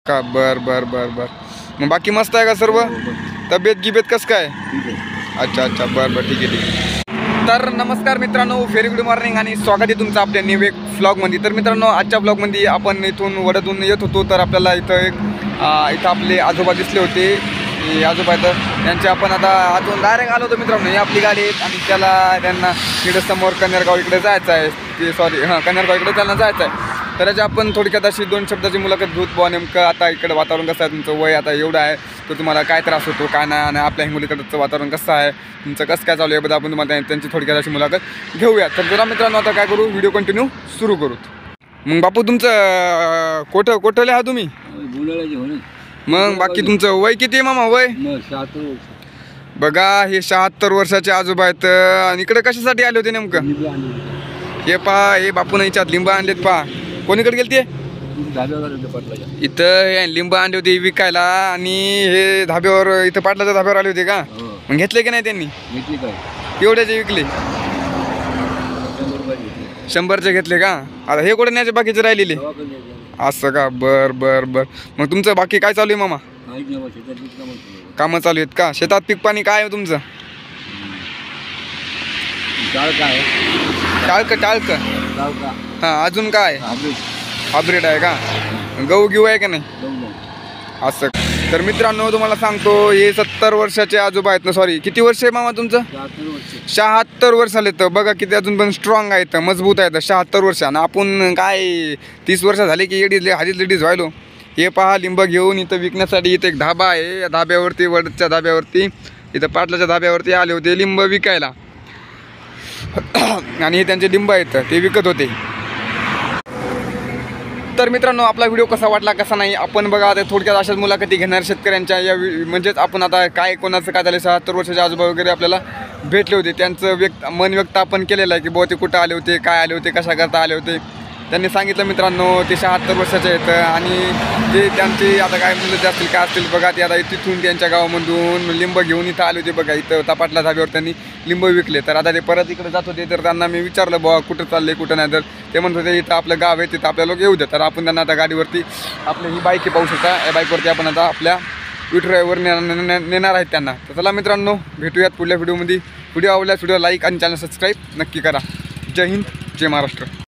का बर बर बर बर. मग बाकी मस्त आहे का सर्व? तब्येत गिबेत कसं काय? अच्छा अच्छा बर बर ठीक आहे. तर नमस्कार मित्रांनो, व्हेरी गुड मॉर्निंग आणि स्वागत आहे तुमचं आपल्या न्यू एक व्लॉगमध्ये. तर मित्रांनो, आजच्या व्लॉगमध्ये आपण इथून वडदून येत होतो. तर आपल्याला इथं आपले आजोबा दिसले होते. हे आजोबा तर त्यांचे आपण आता आतून डायरेक्ट आलो होतो मित्रांनो. ही आपली गाडी आहे आणि त्यांना इकडे समोर कन्यारगाव इकडे जायचं आहे. ते सॉरी कन्यारगाव इकडे त्यांना जायचं आहे. तर याची आपण थोडक्यात अशी 2 शब्दाची मुलाखत घेऊत. बुवा नेमकं आता इकडं वातावरण कसं आहे, तुमचं वय आता एवढं आहे तर तुम्हाला काय त्रास होतो काय नाही, आणि आपल्या हिंगोलीकडचं वातावरण कसं आहे, तुमचं कसं काय चालू आहे बद्दल आपण तुम्हाला त्यांची थोडक्यात अशी मुलाखत घेऊया. तर जरा मित्रांनो आता काय करू, व्हिडिओ कंटिन्यू सुरू करू. मग बापू तुमचं कोठले आहात तुम्ही? मग बाकी तुमचं वय किती आहे मामा? वय 76 बघा, हे 76 वर्षाचे आजोबा आहेत. आणि इकडे कशासाठी आले होते नेमकं? हे पहा, हे बापून याच्यात लिंब आणलेत. पहा कोणीकडे गेलते? इथं लिंब आणले होते विकायला आणि हे धाब्यावर इथं पाटलाच्या धाब्यावर आले होते का? मग घेतले की नाही त्यांनी? एवढ्याचे विकले? 100चे घेतले का? आता हे कुठे न्यायचे बाकीचे राहिलेले? असं का? बर बर बर. मग तुमचं बाकी काय चालू आहे मामा? कामं चालू आहेत का? शेतात पीक पाणी काय आहे तुमचं? टाळक हां. अजून काय? हायब्रिड आहे का? गहू घेऊ आहे का नाही? असं. तर मित्रांनो तुम्हाला सांगतो, हे 70 वर्षाचे आजोबा आहेत ना. सॉरी, किती वर्ष आहे मामा तुमचं? 76 वर्ष आले. तर बघा किती अजून पण स्ट्रॉंग आहेत, मजबूत आहेत. 76 वर्ष आणि आपण काय 30 वर्ष झाले की हाजीच लेडीज व्हायलो. हे पहा, लिंब घेऊन इथं विकण्यासाठी इथं एक धाबा आहे. या धाब्यावरती, वडच्या धाब्यावरती, इथं पाटलाच्या धाब्यावरती आले होते लिंब विकायला. आणि हे त्यांचे लिंब आहेत ते विकत होते. तर मित्रांनो, आपला व्हिडिओ कसा वाटला कसा नाही आपण बघा आता थोडक्यात अशाच मुलाखती घेणार शेतकऱ्यांच्या. म्हणजेच आपण आता काय कोणाचं काय झालं, 76 वर्षाचे आजोबा वगैरे आपल्याला भेटले होते. त्यांचं मन व्यक्त आपण केलेलं आहे की बुवा ते कुठं आले होते, काय आले होते, कशा करता आले होते. त्यांनी सांगितलं मित्रांनो ते 76 वर्षाचे आहेत आणि ते त्यांचे आता काय मुलं असतील काय असतील बघा, ते आता तिथून त्यांच्या गावामधून लिंब घेऊन इथं आले होते. बघा इथं तपाटला धाब्यावर त्यांनी लिंब विकले. तर आता ते परत इकडे जात होते. तर त्यांना मी विचारलं बुवा कुठं चालले कुठं नाही. तर ते म्हणत होते इथं आपलं गाव आहे, तिथं आपल्याला येऊ द्या. तर आपण त्यांना आता गाडीवरती आपली ही बाईक पाहू शकता, या बाईकवरती आपण आता आपल्या विठुरायावर नेणार आहेत त्यांना. तर चला मित्रांनो, भेटूयात पुढल्या व्हिडिओमध्ये. व्हिडिओ आवडल्यास व्हिडिओ लाईक आणि चॅनल सबस्क्राईब नक्की करा. जय हिंद, जय महाराष्ट्र.